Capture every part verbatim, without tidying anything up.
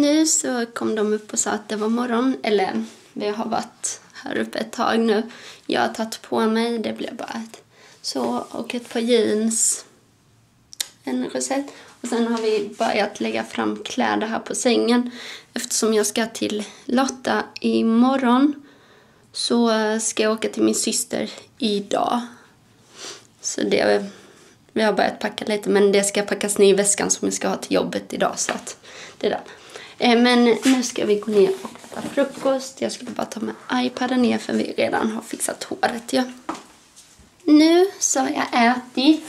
nu så kom de upp och sa att det var morgon. Eller vi har varit här uppe ett tag nu. Jag har tagit på mig, det blev bara ett så och ett par jeans. En rosett. Och sen har vi börjat lägga fram kläder här på sängen. Eftersom jag ska till Lotta imorgon så ska jag åka till min syster idag. Så det, vi har börjat packa lite, men det ska packas ner i väskan som jag ska ha till jobbet idag. Så att det är där. Men nu ska vi gå ner och äta frukost. Jag skulle bara ta med iPaden ner för vi redan har fixat håret. Ja. Nu så har jag ätit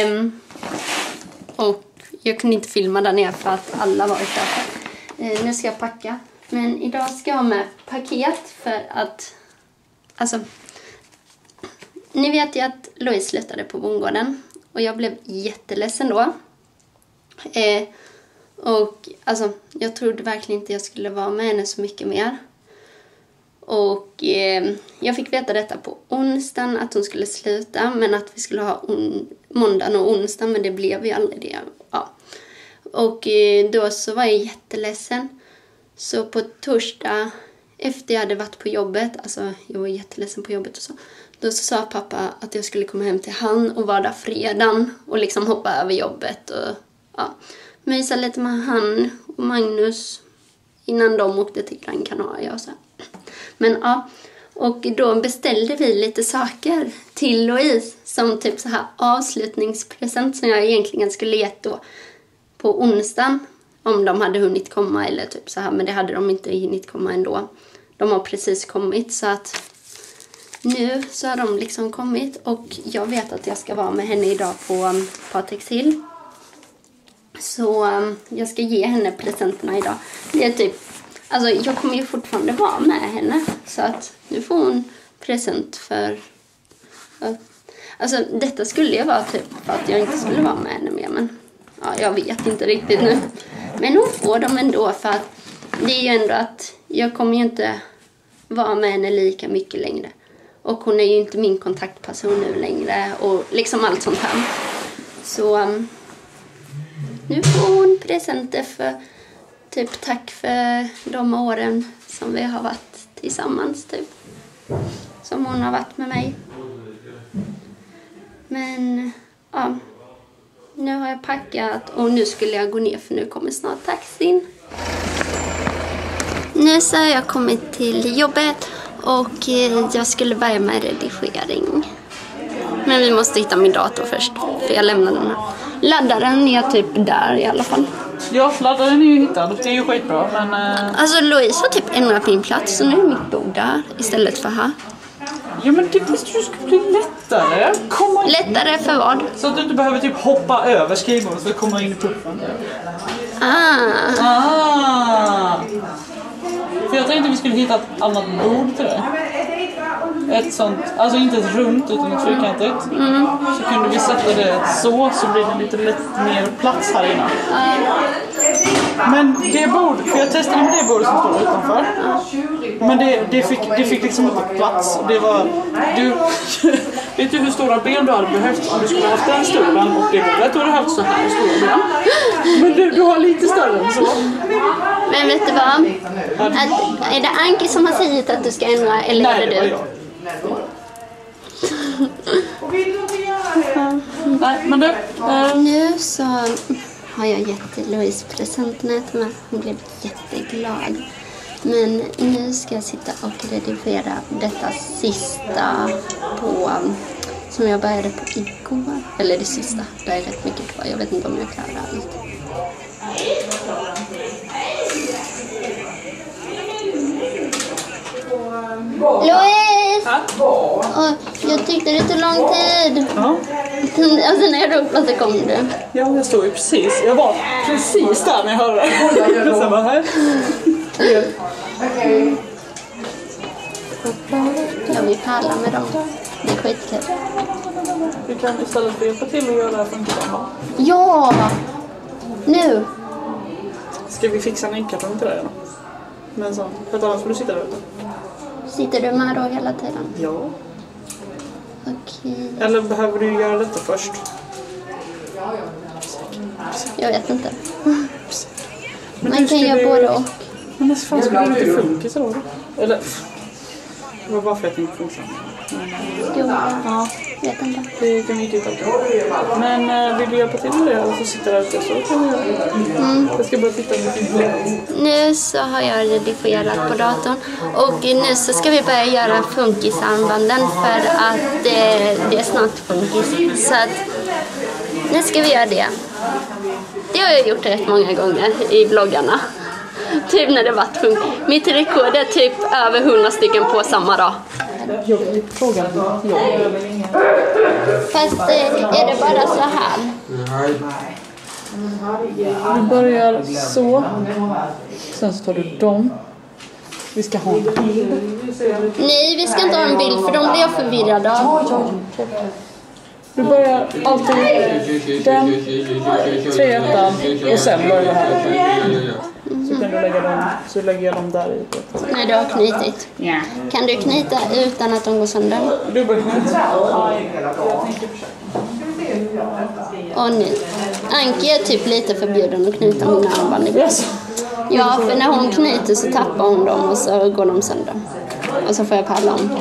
och jag kunde inte filma där nere för att alla varit där. Nu ska jag packa. Men idag ska jag ha med paket för att... Alltså... Ni vet ju att Louise slutade på bondgården. Och jag blev jätteledsen då. Eh, och alltså, jag trodde verkligen inte jag skulle vara med henne så mycket mer. Och eh, jag fick veta detta på onsdagen att hon skulle sluta. Men att vi skulle ha on- måndagen och onsdagen, men det blev ju aldrig det. Ja. Och eh, då så var jag jätteledsen. Så på torsdag, efter jag hade varit på jobbet, alltså jag var jätteledsen på jobbet och så. Då så sa pappa att jag skulle komma hem till han och vara där fredagen och liksom hoppa över jobbet och ja, mysa lite med han och Magnus innan de åkte till Gran Canaria och så. Men ja, och då beställde vi lite saker till Louise som typ så här avslutningspresent som jag egentligen skulle gett då på onsdagen om de hade hunnit komma eller typ så här, men det hade de inte hunnit komma ändå. De har precis kommit så att nu så har de liksom kommit och jag vet att jag ska vara med henne idag på Patriks Hill. Så um, jag ska ge henne presenterna idag. Det är typ, alltså jag kommer ju fortfarande vara med henne. Så att nu får hon present för... Uh, alltså detta skulle ju vara typ för att jag inte skulle vara med henne mer. Men ja, jag vet inte riktigt nu. Men hon får dem ändå för att det är ju ändå att jag kommer ju inte vara med henne lika mycket längre. Och hon är ju inte min kontaktperson nu längre. Och liksom allt sånt här. Så um, nu får hon presenter för typ tack för de åren som vi har varit tillsammans typ. Som hon har varit med mig. Men ja, nu har jag packat och nu skulle jag gå ner för nu kommer snart taxin. Nu så har jag kommit till jobbet. Och jag skulle börja med redigering. Men vi måste hitta min dator först. För jag lämnar den här. Laddaren är typ där i alla fall. Ja, laddaren är ju hittad. Det är ju skitbra. Men, uh... Alltså Louise har typ ändrat min plats. Så nu är mitt bord där istället för här. Ja, men det visste du skulle bli lättare. Komma in. Lättare för vad? Så att du inte behöver typ hoppa över skrivbordet för att komma in i puffen. Ah. Ah. För jag tänkte att vi skulle hitta ett annat bord till det. Ett sånt, alltså inte ett runt utan ett fyrkantigt. Mm. Så kunde vi sätta det så, så blir det lite lätt mer plats här inne. Mm. Men det bord, för jag testade med det bordet som står utanför. Mm. Men det, det, fick, det fick liksom inte plats. Det var, du, vet du hur stora ben du hade behövt om du skulle ha haft den stolen och det bordet? Du hade haft så här stora ben. Men du, du har lite större än så. Men vet du vad? Att, är det Anki som har sagt att du ska ändra eller Nej, är det, det var du? jag. Nej, men du... Äh... Nu så har jag gett Louise presenterna till mig. Hon blev jätteglad. Men nu ska jag sitta och redigera detta sista på... Som jag började på igår. Eller det sista. Det är rätt mycket kvar. Jag vet inte om jag klarar allt. Louise! Oh, jag tyckte det tog lång tid. Ja. Alltså när jag ropade så kom du. Ja, jag stod ju precis. Jag var precis där när jag hörde det. Så bara här. Mm. Jag vill palla med dem. Det är skitkul. Vi kan istället hjälpa till och göra det här från Kramma. Ja! Nu! Ska vi fixa en enkartong till dig då? Men så, för att annars får du sitta där ute. Sitter du med då hela tiden? Ja. Okej. Eller behöver du göra detta först? Jag vet inte. Men man kan göra både och. Men det fanns väl inte funkis då? Eller? Det var bara för att jag inte funkar. Jo, ja. Vet inte. Det kan vi inte hitta på. Men äh, vill du hjälpa till med det? Och så sitter där ute så kan vi göra det. Mm. Jag ska bara titta på det. Nu så har jag redigerat på datorn. Och nu så ska vi börja göra funkisarmbanden för att eh, det är snart funkis. Så att nu ska vi göra det. Det har jag gjort rätt många gånger i vloggarna. Typ när det varit funkis. Mitt rekord är typ över hundra stycken på samma dag. Jag frågar jag. Fast är det bara så här? Du börjar så. Sen så tar du dem. Vi ska ha en bild. Nej, vi ska inte ha en bild för de blir jag förvirrad av. Du börjar alltid den, treettan och sen börjar du här uppe. Så kan du lägga dem, så lägger jag dem där i. Nej, du har knutit. Ja. Kan du knyta utan att de går sönder? Dubbelknyt. Och nu. Anki är typ lite förbjuden att knyta mina armband ibland. Yes. Ja, för när hon knyter så tappar hon dem och så går de sönder. Och så får jag palla om.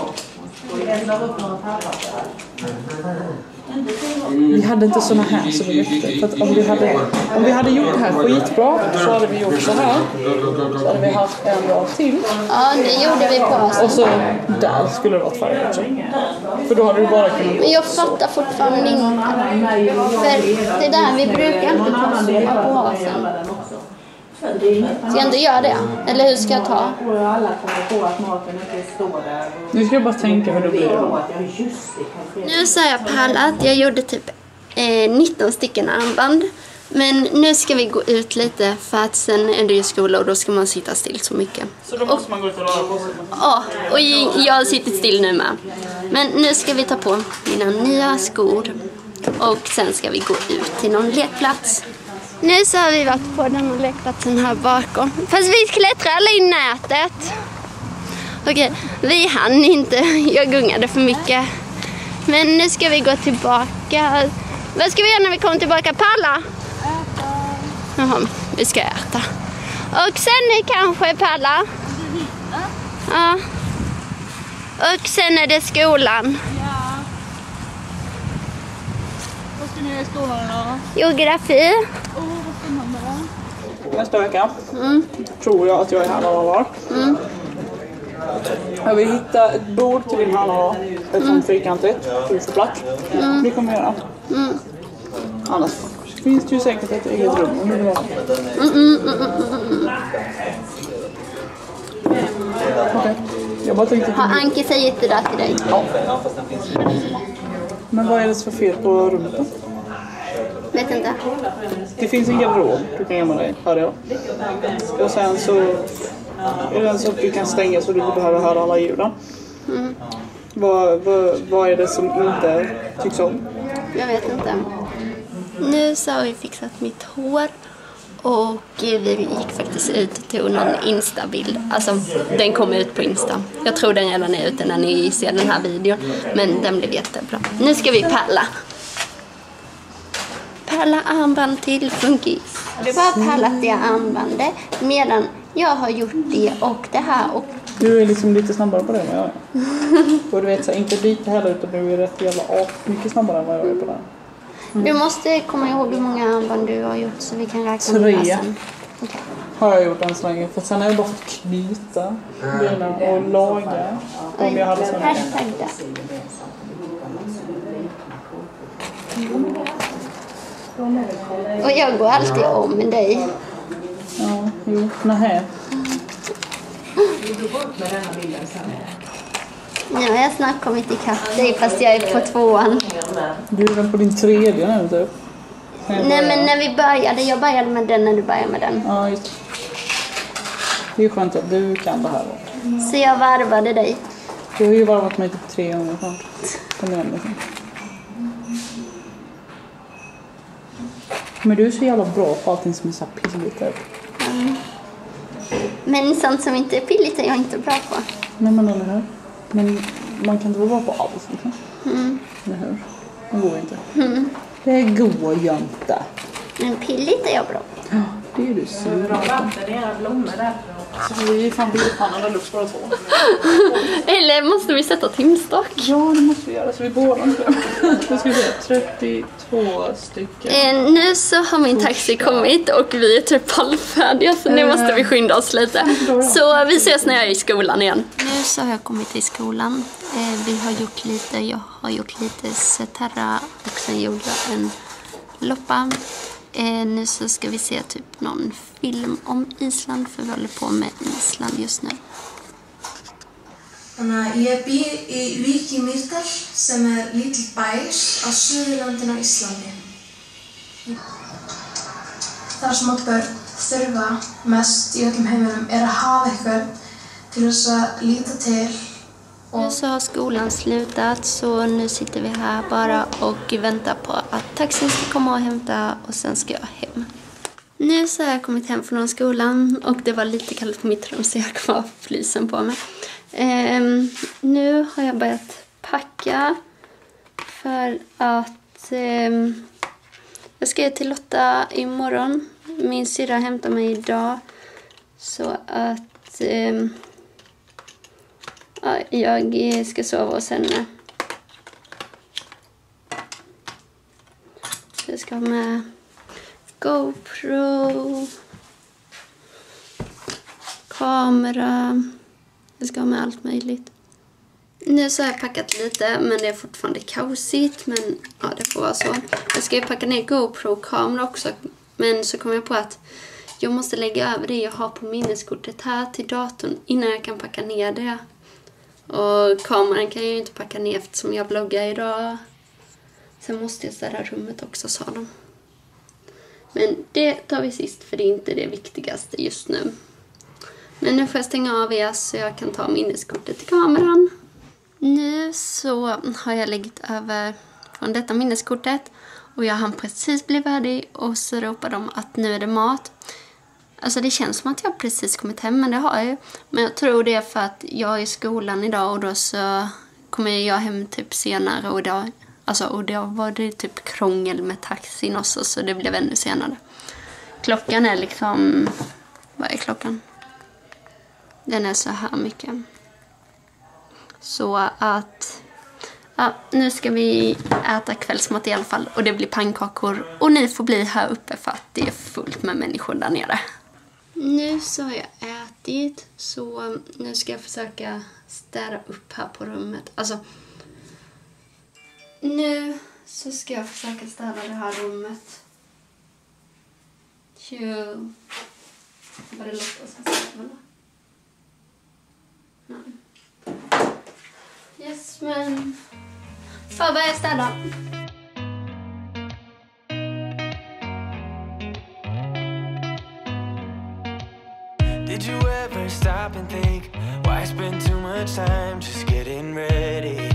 Vi hade inte såna här så det räckte. För att om vi hade, om vi hade gjort det här skitbra så hade vi gjort så här. Så hade vi haft en rad till. Ja, det gjorde vi på oss. Och så där skulle det varit färdigt också. För då hade du bara kunnat... Men jag fattar fortfarande inte. För det där vi brukar inte ta så på hasen. Ska jag inte göra det? Eller hur ska jag ta? Nu ska jag bara tänka hur det blir. Nu så har jag pallat. Jag gjorde typ eh, nitton stycken armband. Men nu ska vi gå ut lite för att sen är det ju skola och då ska man sitta still så mycket. Så då måste och, man gå ut och röra på sig? Ja, och jag har suttit still nu med. Men nu ska vi ta på mina nya skor. Och sen ska vi gå ut till någon lekplats. Nu så har vi varit på den här lekplatsen här bakom. Fast vi klättrar alla i nätet. Okej, vi hann inte. Jag gungade för mycket. Men nu ska vi gå tillbaka. Vad ska vi göra när vi kommer tillbaka? Palla? Äta. Jaha, vi ska äta. Och sen kanske Palla? Ja. Och sen är det skolan. Ja. Vad ska ni göra i skolan då? Geografi. Åh, oh, vad spännande. Nästa vecka Mm. tror jag att jag är här några dagar. Mm. Jag vill hitta ett bord till din hallå. Ett mm. sånt fyrkantigt. Du får plats. Mm. Det kommer jag göra. Mm. Annars finns det ju säkert ett eget rum om det vill vara. Mm, mm, mm, mm. Okej. Jag bara tänkte... Har Anki sagt det där till dig? Ja. Men vad är det för fel på rummet då? Vet inte. Det finns en garderob du kan gömma dig, hörde jag. Och sen så är det så att du kan stänga så du inte behöver höra alla ljuden. Mm. Vad, vad, vad är det som inte tycks om? Jag vet inte. Nu så har vi fixat mitt hår. Och vi gick faktiskt ut och tog någon Insta-bild. Alltså, den kom ut på Insta. Jag tror den redan är ute när ni ser den här videon. Men den blev jättebra. Nu ska vi palla. Palla armband till funkis. Du har pallat det armbandet medan jag har gjort det och det här. Och... Du är liksom lite snabbare på det än vad jag är. Och du vet så inte lite heller utan du är rätt jävla mycket snabbare än vad jag är på det här. Mm. Du måste komma ihåg hur många armband du har gjort så vi kan räkna Tre. sen. Okay. Har jag gjort än så länge. För sen har jag bara fått knyta benen och laga. Om jag hade sån här. Hashtag det. Och jag går alltid om med dig. Ja, jo, nähä. Nu har jag snart kommit ikapp dig fast jag är på tvåan. Du är väl på din tredje nu typ? Nej men när vi började, jag började med den när du började med den. Ja, just. Det är skönt att du kan det här då. Så jag varvade dig. Du har ju varvat mig typ tre gånger snart. Kom igen liksom. Men du är så jävla bra på allting som är så här pilligt typ. Mm. Men sånt som inte är pilligt är jag inte bra på. Nej men eller hur? Men man kan inte vara bra på allt liksom. Mm. Eller hur? Det går inte. Mm. Det går ju inte. Men pilligt är jag bra på. Ja, Det är du sur. De vatten i era blommor där. Så vi är fan bildpannan där luft bara två. Eller måste vi sätta timstock? Ja, det måste vi göra så vi båda inte. Nu ska vi se, trettiotvå stycken. Eh, nu så har min taxi kommit och vi är typ halvfärdiga så nu måste vi skynda oss lite. Så vi ses när jag är i skolan igen. Nu så har jag kommit till skolan. Eh, vi har gjort lite, jag har gjort lite Seterra och sen gjorde jag en loppa. Eh, nu så ska vi se typ någon film om Island för vi håller på med Island just nu. Jag bor i Vík í Mýrdal som är litet bær á Suðurlandinu á Íslandi. Það sem að börn þurfa mest i öllum heiminum är att ha eitthvað till att lita till. Nu så har skolan slutat så nu sitter vi här bara och väntar på att taxin ska komma och hämta och sen ska jag hem. Nu så har jag kommit hem från skolan och det var lite kallt på mitt rum så jag har kvar flysen på mig. Um, nu har jag börjat packa för att um, jag ska till Lotta imorgon. Min syrra hämtar mig idag så att um, ja, jag ska sova hos henne. Jag ska ha med GoPro, kamera. Jag ska ha med allt möjligt. Nu så har jag packat lite men det är fortfarande kaosigt. Men ja, det får vara så. Jag ska ju packa ner GoPro-kamera också. Men så kom jag på att jag måste lägga över det jag har på minneskortet här till datorn innan jag kan packa ner det. Och kameran kan jag ju inte packa ner eftersom jag vloggar idag. Sen måste jag städa rummet också, sa de. Men det tar vi sist för det är inte det viktigaste just nu. Men nu får jag stänga av er så jag kan ta minneskortet till kameran. Nu så har jag läggt över från detta minneskortet. Och jag hann precis bli färdig och så ropar de att nu är det mat. Alltså det känns som att jag precis kommit hem, men det har jag ju. Men jag tror det är för att jag är i skolan idag och då så kommer jag hem typ senare. Och då, alltså, och då var det typ krångel med taxin också så det blev ännu senare. Klockan är liksom, vad är klockan? Den är så här mycket. Så att ja, nu ska vi äta kvällsmat i alla fall. Och det blir pannkakor. Och ni får bli här uppe för att det är fullt med människor där nere. Nu så har jag ätit. Så nu ska jag försöka städa upp här på rummet. Alltså, nu så ska jag försöka städa det här rummet. Tjo. Vad det låter som städa. Nej. Yes, men för vad jag städa. Did you ever stop and think why spend too much time just getting ready?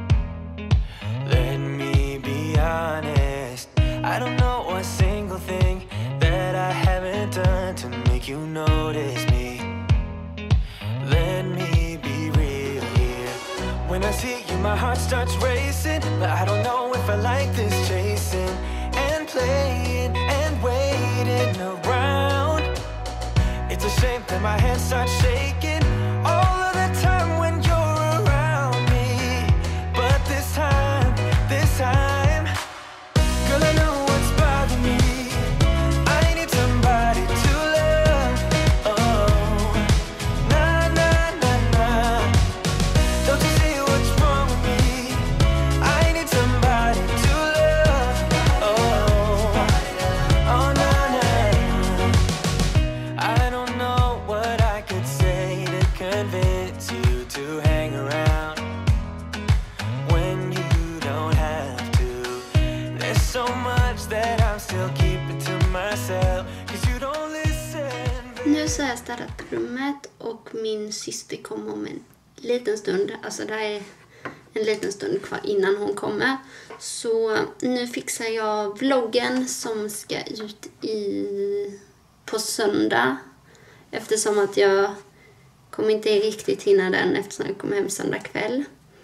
Let me be honest, I don't know a single thing that I haven't done to make you notice me. Let me be real here. When I see you my heart starts racing, but I don't know if I like this chasing and playing and waiting around. It's a shame that my hands start shaking all of the time when you're around me. But this time, this time, girl, I know what's bothering me. I need somebody to love. Oh, nah, nah, nah, nah. Don't you see what's wrong with me? I need somebody to love. Oh, oh, nah, nah. I don't know what I could say to convince you to hang around when you don't have to. There's so much that I'm still keeping to myself, 'cause you don't listen. Nu så har jag städat rummet och min syster kommer om en liten stund. Alltså det är en liten stund kvar innan hon kommer. Så nu fixar jag vloggen som ska ut i på söndag. Eftersom att jag kommer inte riktigt hinna den eftersom jag kommer hem söndag kväll.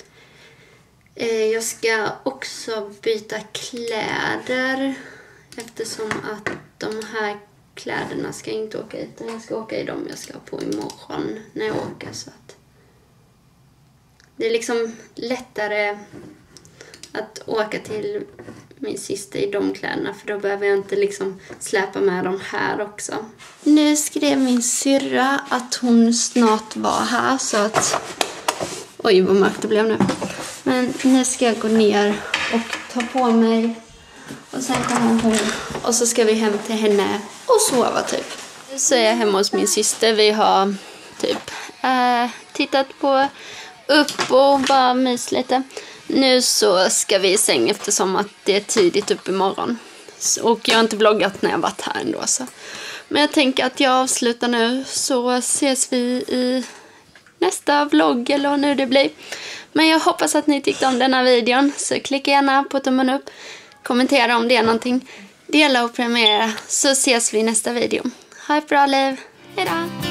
Jag ska också byta kläder eftersom att de här kläderna ska inte åka hit. Jag ska åka i dem jag ska på imorgon när jag åker. Så att det är liksom lättare att åka till min syster i de kläderna. För då behöver jag inte liksom släpa med dem här också. Nu skrev min syrra att hon snart var här. Så att... Oj, vad mörkt det blev nu. Men nu ska jag gå ner och ta på mig. Och sen kommer hon. Och så ska vi hem till henne och sova typ. Så är jag hemma hos min syster. Vi har typ äh, tittat på upp och bara mys lite. Nu så ska vi i säng eftersom att det är tidigt upp imorgon. Och jag har inte vloggat när jag varit här ändå. Så. Men jag tänker att jag avslutar nu. Så ses vi i nästa vlogg eller vad nu det blir. Men jag hoppas att ni tyckte om denna videon. Så klicka gärna på tummen upp. Kommentera om det är någonting. Dela och prenumerera. Så ses vi i nästa video. Ha ett bra liv. Hej då!